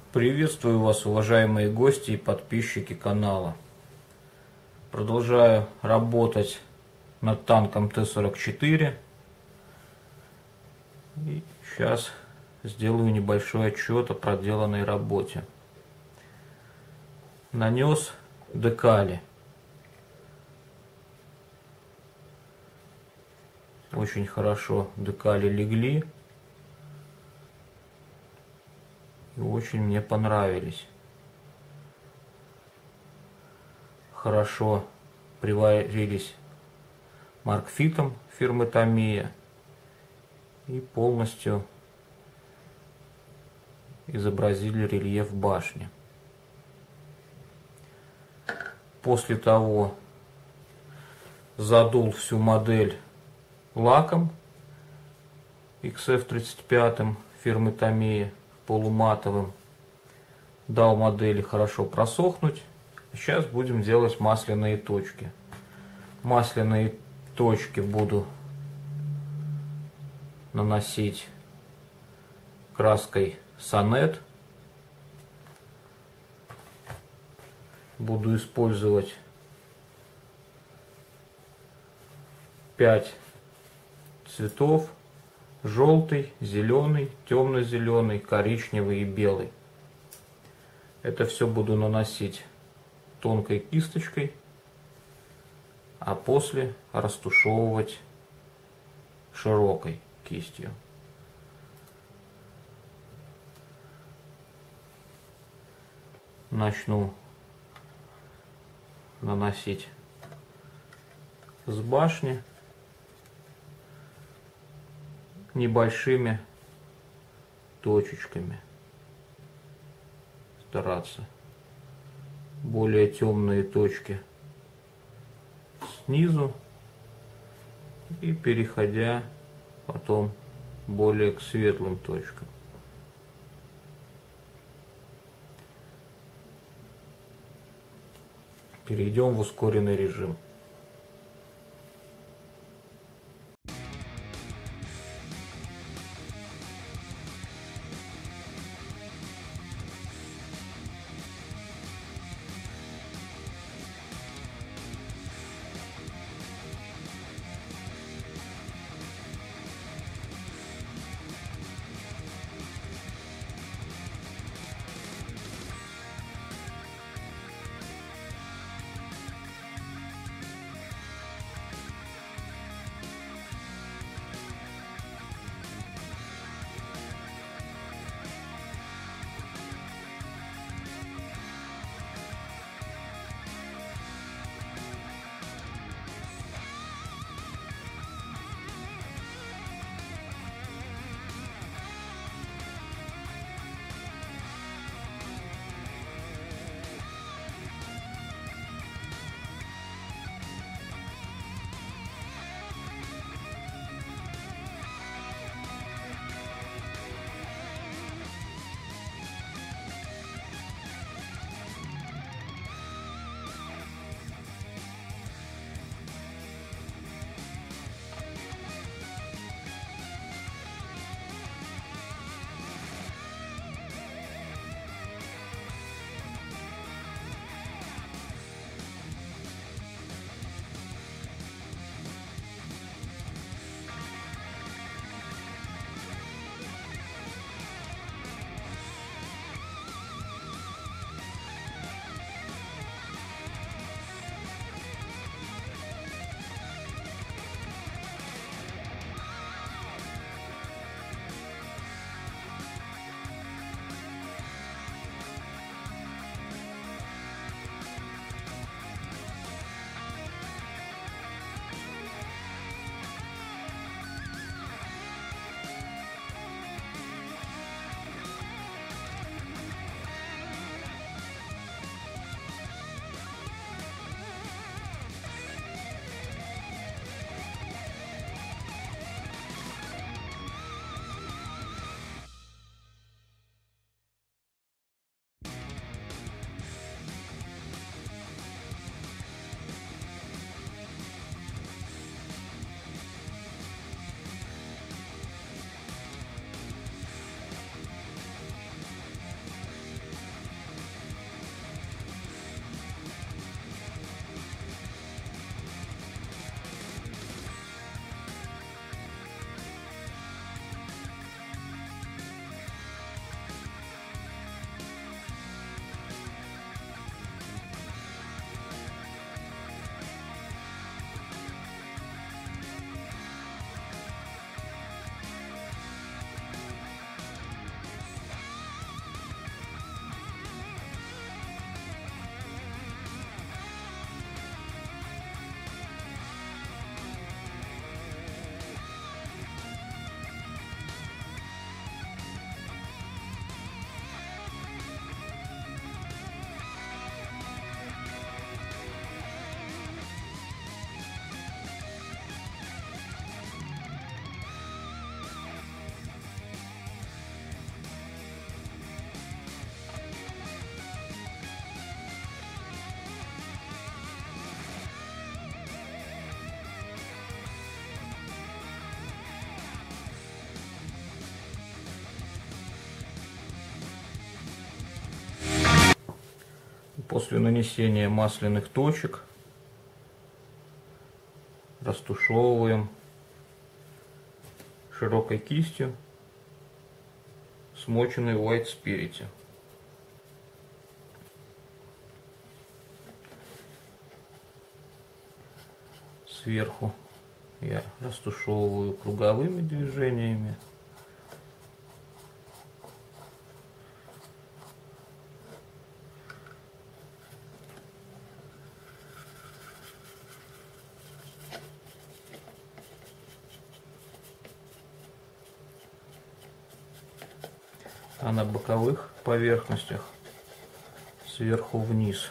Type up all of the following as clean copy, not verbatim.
Приветствую вас, уважаемые гости и подписчики канала. Продолжаю работать над танком Т-44. И сейчас сделаю небольшой отчет о проделанной работе. Нанес декали. Очень хорошо декали легли. И очень мне понравились. Хорошо приварились маркфитом фирмы Tamiya и полностью изобразили рельеф башни. После того задул всю модель лаком XF35 фирмы Tamiya, полуматовым. Дал модели хорошо просохнуть. Сейчас будем делать масляные точки. Масляные точки буду наносить краской Сонет. Буду использовать 5 цветов: желтый, зеленый, темно-зеленый, коричневый и белый. Это все буду наносить тонкой кисточкой, а после растушевывать широкой кистью. Начну наносить с башни небольшими точечками. Стараться более темные точки снизу и переходя потом более к светлым точкам. Перейдем в ускоренный режим. После нанесения масляных точек растушевываем широкой кистью, смоченной в White Spirit. Сверху я растушевываю круговыми движениями. А на боковых поверхностях сверху вниз.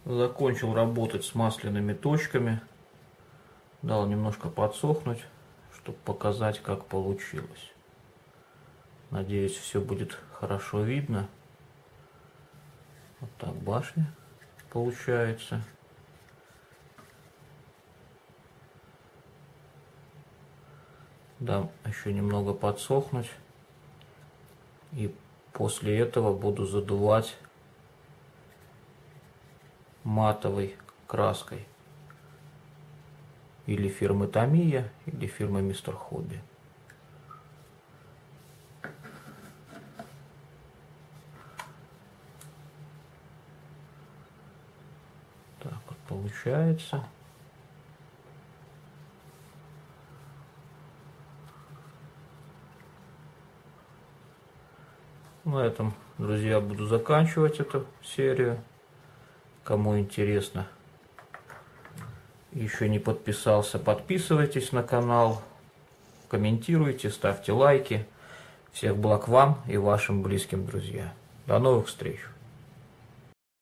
Закончил работать с масляными точками. Дал немножко подсохнуть, чтобы показать, как получилось. Надеюсь, все будет хорошо видно. Вот так башня получается. Дам еще немного подсохнуть. И после этого буду задувать матовой краской. Или фирмы Tamiya, или фирмы Мистер Хобби. Так вот получается. На этом, друзья, буду заканчивать эту серию. Кому интересно, еще не подписался, подписывайтесь на канал, комментируйте, ставьте лайки. Всех благ вам и вашим близким, друзья. До новых встреч!